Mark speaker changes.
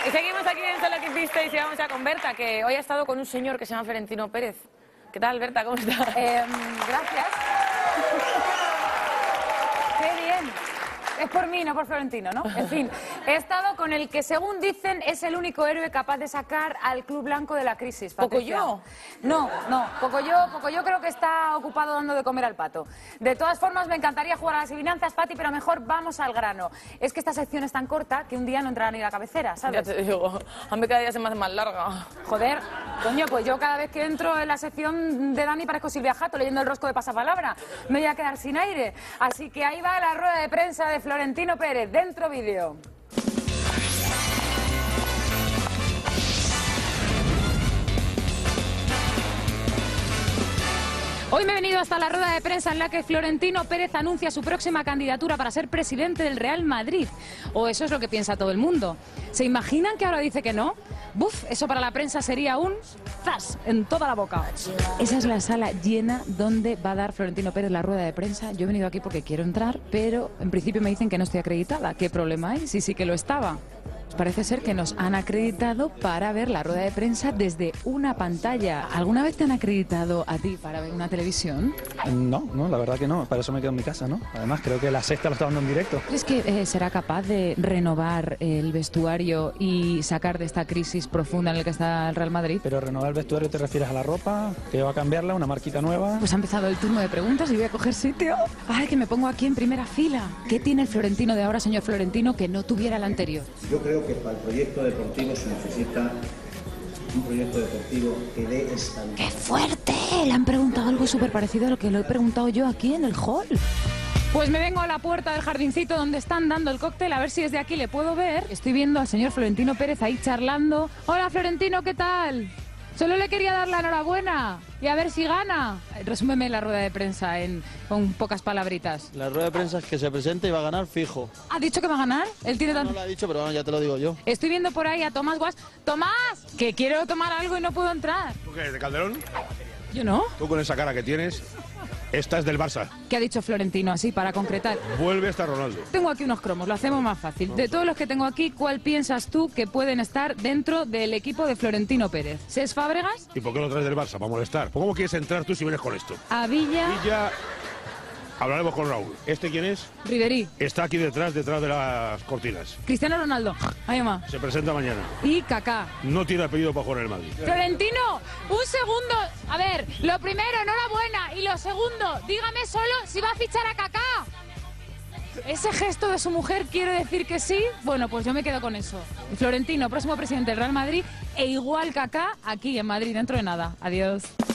Speaker 1: Seguimos aquí en Solo que hicisteis y vamos ya con Berta, que hoy ha estado con un señor que se llama Florentino Pérez. ¿Qué tal, Berta? ¿Cómo estás?
Speaker 2: Gracias. Qué bien. Es por mí, no por Florentino, ¿no? En fin, he estado con el que, según dicen, es el único héroe capaz de sacar al Club Blanco de la crisis. Patricia.
Speaker 1: ¿Pocoyo?
Speaker 2: No, Pocoyo creo que está ocupado dando de comer al pato. De todas formas, me encantaría jugar a las adivinanzas, Pati, pero mejor vamos al grano. Es que esta sección es tan corta que un día no entrará ni la cabecera, ¿sabes?
Speaker 1: Ya te digo, a mí cada día se me hace más larga.
Speaker 2: Joder, coño, pues yo cada vez que entro en la sección de Dani parezco Silvia Jato leyendo el rosco de pasapalabra. Me voy a quedar sin aire. Así que ahí va la rueda de prensa de Florentino Pérez. Dentro vídeo. Hoy me he venido hasta la rueda de prensa en la que Florentino Pérez anuncia su próxima candidatura para ser presidente del Real Madrid. O eso es lo que piensa todo el mundo. ¿Se imaginan que ahora dice que no? Buf, eso para la prensa sería un zas en toda la boca. Esa es la sala llena donde va a dar Florentino Pérez la rueda de prensa. Yo he venido aquí porque quiero entrar, pero en principio me dicen que no estoy acreditada. ¿Qué problema hay? Sí que lo estaba. Parece ser que nos han acreditado para ver la rueda de prensa desde una pantalla. ¿Alguna vez te han acreditado a ti para ver una televisión?
Speaker 3: No, la verdad que no. Para eso me quedo en mi casa, ¿no? Además, creo que La Sexta lo está dando en directo.
Speaker 2: ¿Crees que será capaz de renovar el vestuario y sacar de esta crisis profunda en la que está el Real Madrid?
Speaker 3: Pero renovar el vestuario, ¿te refieres a la ropa? ¿Que va a cambiarla? ¿Una marquita nueva?
Speaker 2: Pues ha empezado el turno de preguntas y voy a coger sitio. Ay, que me pongo aquí en primera fila. ¿Qué tiene el Florentino de ahora, señor Florentino, que no tuviera el anterior?
Speaker 4: Yo creo que para el proyecto deportivo se necesita un proyecto deportivo que dé estabilidad.
Speaker 2: ¡Qué fuerte! Le han preguntado algo súper parecido a lo que lo he preguntado yo aquí en el hall. Pues me vengo a la puerta del jardincito donde están dando el cóctel, a ver si desde aquí le puedo ver. Estoy viendo al señor Florentino Pérez ahí charlando. Hola, Florentino, ¿qué tal? Solo le quería dar la enhorabuena y a ver si gana. Resúmeme la rueda de prensa con pocas palabritas.
Speaker 5: La rueda de prensa es que se presente y va a ganar fijo.
Speaker 2: ¿Ha dicho que va a ganar? Él tiene
Speaker 5: No lo ha dicho, pero bueno, ya te lo digo yo.
Speaker 2: Estoy viendo por ahí a Tomás Guas. ¡Tomás! Que quiero tomar algo y no puedo entrar.
Speaker 6: ¿Tú qué eres, de Calderón?
Speaker 2: Yo no.
Speaker 6: Tú con esa cara que tienes, esta es del Barça.
Speaker 2: ¿Qué ha dicho Florentino así para concretar?
Speaker 6: Vuelve hasta Ronaldo.
Speaker 2: Tengo aquí unos cromos, lo hacemos más fácil. De todos los que tengo aquí, ¿cuál piensas tú que pueden estar dentro del equipo de Florentino Pérez? ¿Cés Fábregas?
Speaker 6: ¿Y por qué lo traes del Barça? Para molestar. ¿Cómo quieres entrar tú si vienes con esto?
Speaker 2: A Villa.
Speaker 6: Villa, hablaremos con Raúl. ¿Este quién es?
Speaker 2: Ribery.
Speaker 6: Está aquí detrás de las cortinas.
Speaker 2: Cristiano Ronaldo. Ahí va.
Speaker 6: Se presenta mañana.
Speaker 2: Y Kaká.
Speaker 6: No tiene apellido para jugar en el Madrid.
Speaker 2: Florentino, un segundo. A ver, lo primero, enhorabuena. Y lo segundo, dígame solo si va a fichar a Kaká. ¿Ese gesto de su mujer quiere decir que sí? Bueno, pues yo me quedo con eso. Florentino, próximo presidente del Real Madrid, e igual Kaká aquí en Madrid, dentro de nada. Adiós.